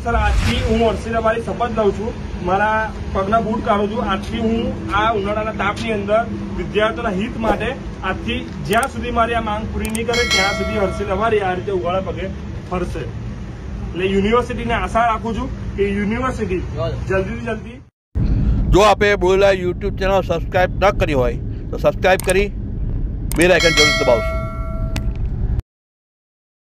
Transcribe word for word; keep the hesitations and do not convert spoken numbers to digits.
તો સર આજથી હું હર્ષિલ અવારી શપથ લઉં છું, મારા પગના બૂટ કાઢું છું. આજથી હું આ ઉનાળાના તાપની અંદર વિદ્યાર્થીઓના હિત માટે આજથી જ્યાં સુધી મારી આ માંગ પૂરી નહીં કરે ત્યાં સુધી હર્ષિલ અવારી આ રીતે ઉઘાડા પગે ફરશે. એટલે યુનિવર્સિટીને આશા રાખું છું કે યુનિવર્સિટી જલ્દીથી જલ્દી. જો આપે બોલેલા યુટ્યુબ ચેનલ સબસ્ક્રાઈબ ન કરી હોય તો સબસ્ક્રાઈબ કરી બેલ આઇકન જરૂર દબાવશો.